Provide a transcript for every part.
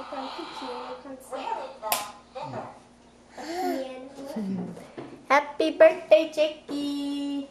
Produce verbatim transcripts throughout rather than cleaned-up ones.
con thích chiều con sẽ Happy birthday Jackie.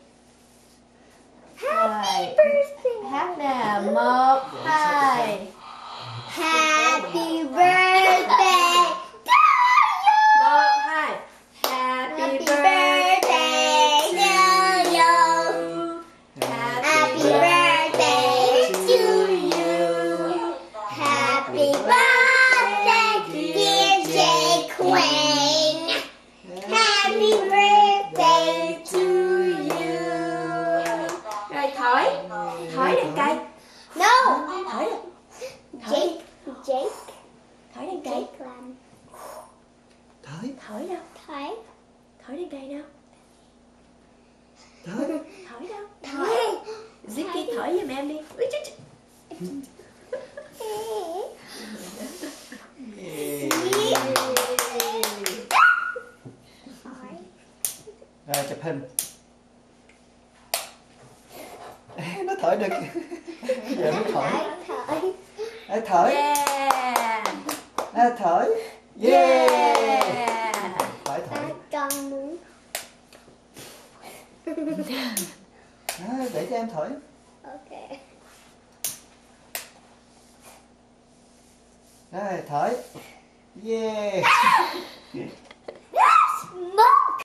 Happy birthday. Hát nè, một, hai. Happy birthday to you. Một, hai. Happy Happy birthday birthday to you. Happy birthday to you. Happy birthday, dear J Queen. Happy birthday to you. Rồi thổi. Thổi đàn cây. No. Thổi đi. Jake. Jake. Thổi đàn cây. Jake làm. Thổi. Thổi đâu? Thổi. Thổi đàn cây đâu? Thổi. Thổi đâu? Thổi. Jackie thổi giùm em đi. Ui, chú, chú. Rồi chụp hình. Nó thổi được. Giờ nó thổi. Thổi. Ê, thổi. Yeah. À, thổi. Yeah. Yeah. Phải thổi. Con muốn. À, để cho em thổi. Ok. Rồi thổi. Yeah.